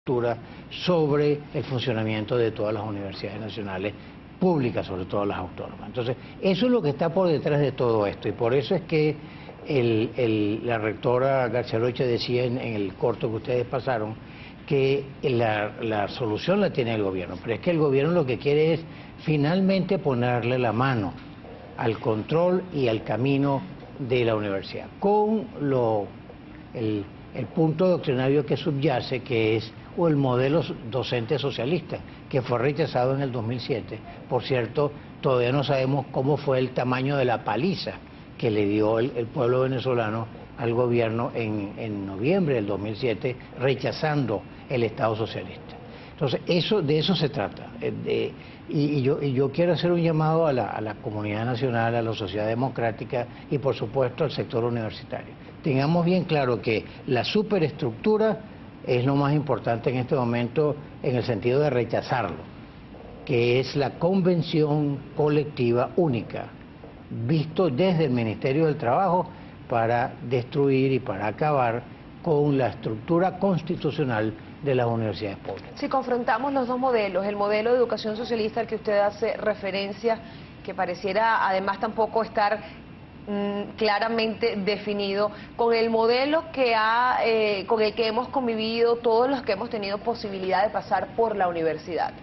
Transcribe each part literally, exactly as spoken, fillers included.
sobre el funcionamiento de todas las universidades nacionales públicas, sobre todo las autónomas. Entonces, eso es lo que está por detrás de todo esto, y por eso es que el, el, la rectora García Rocha decía en, en el corto que ustedes pasaron que la, la solución la tiene el gobierno, pero es que el gobierno lo que quiere es finalmente ponerle la mano al control y al camino de la universidad, con lo, el, el punto doctrinario que subyace, que es o el modelo docente socialista, que fue rechazado en el dos mil siete. Por cierto, todavía no sabemos cómo fue el tamaño de la paliza que le dio el, el pueblo venezolano al gobierno en, en noviembre del dos mil siete, rechazando el Estado socialista. Entonces, eso, de eso se trata. De, y, y, yo, y yo quiero hacer un llamado a la, a la comunidad nacional, a la sociedad democrática y, por supuesto, al sector universitario. Tengamos bien claro que la superestructura es lo más importante en este momento en el sentido de rechazarlo, que es la convención colectiva única, visto desde el Ministerio del Trabajo para destruir y para acabar con la estructura constitucional de las universidades públicas. Si confrontamos los dos modelos, el modelo de educación socialista al que usted hace referencia, que pareciera además tampoco estar claramente definido, con el modelo que ha, eh, con el que hemos convivido todos los que hemos tenido posibilidad de pasar por la universidad,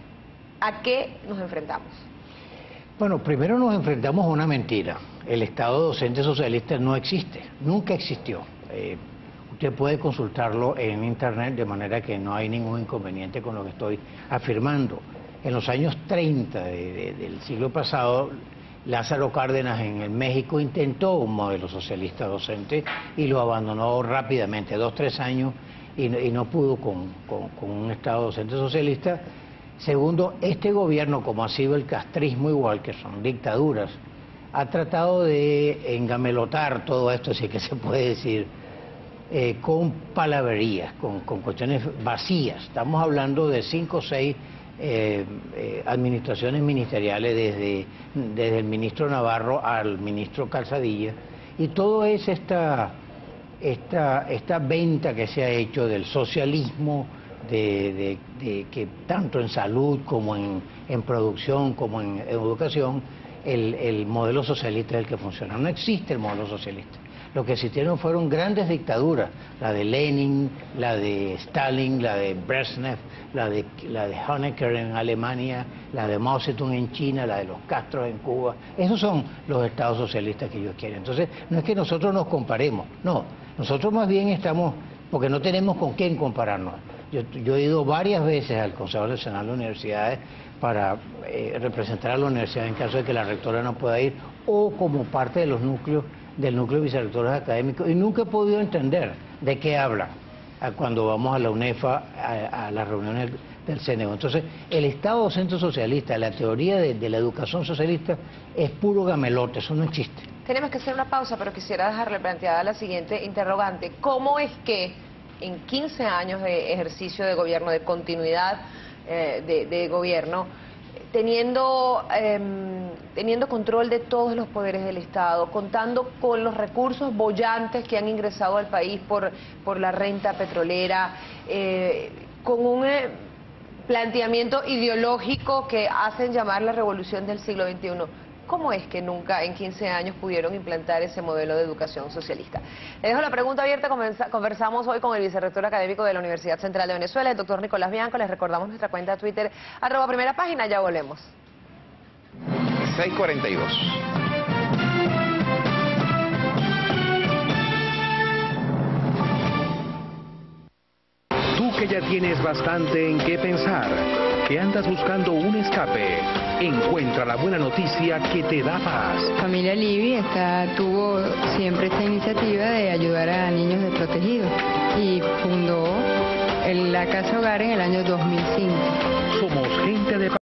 ¿a qué nos enfrentamos? Bueno, primero nos enfrentamos a una mentira. El Estado docente socialista no existe, nunca existió. Eh, usted puede consultarlo en internet, de manera que no hay ningún inconveniente con lo que estoy afirmando. En los años treinta de, de, del siglo pasado, Lázaro Cárdenas en el México intentó un modelo socialista docente y lo abandonó rápidamente, dos, tres años, y no, y no pudo con, con, con un Estado docente socialista. Segundo, este gobierno, como ha sido el castrismo igual, que son dictaduras, ha tratado de engamelotar todo esto, si es que se puede decir, eh, con palabrerías, con, con cuestiones vacías. Estamos hablando de cinco o seis Eh, eh, administraciones ministeriales, desde, desde el ministro Navarro al ministro Calzadilla, y todo es esta, esta, esta venta que se ha hecho del socialismo, de, de, de que tanto en salud como en, en producción como en educación, el, el modelo socialista es el que funciona. No existe el modelo socialista. Lo que existieron fueron grandes dictaduras, la de Lenin, la de Stalin, la de Brezhnev, la de, la de Honecker en Alemania, la de Mao Zedong en China, la de los Castro en Cuba. Esos son los estados socialistas que ellos quieren. Entonces, no es que nosotros nos comparemos, no, nosotros más bien estamos, porque no tenemos con quién compararnos. Yo, yo he ido varias veces al Consejo Nacional de Universidades para eh, representar a la universidad en caso de que la rectora no pueda ir, o como parte de los núcleos del núcleo de vicerrectores académicos, y nunca he podido entender de qué hablan cuando vamos a la UNEFA, a, a las reuniones del C N E U. Entonces, el Estado docente socialista, la teoría de, de la educación socialista, es puro gamelote, eso no existe. Tenemos que hacer una pausa, pero quisiera dejarle planteada la siguiente interrogante. ¿Cómo es que en quince años de ejercicio de gobierno, de continuidad eh, de, de gobierno, teniendo, eh, teniendo control de todos los poderes del Estado, contando con los recursos bollantes que han ingresado al país por, por la renta petrolera, eh, con un eh, planteamiento ideológico que hacen llamar la revolución del siglo veintiuno, ¿cómo es que nunca en quince años pudieron implantar ese modelo de educación socialista? Le dejo la pregunta abierta. Conversamos hoy con el vicerrector académico de la Universidad Central de Venezuela, el doctor Nicolás Bianco. Les recordamos nuestra cuenta de Twitter, arroba primera página. Ya volvemos. seis cuarenta y dos. Tú que ya tienes bastante en qué pensar, que andas buscando un escape, encuentra la buena noticia que te da paz. Familia Livi está, tuvo siempre esta iniciativa de ayudar a niños desprotegidos y fundó el, la Casa Hogar en el año dos mil cinco. Somos gente de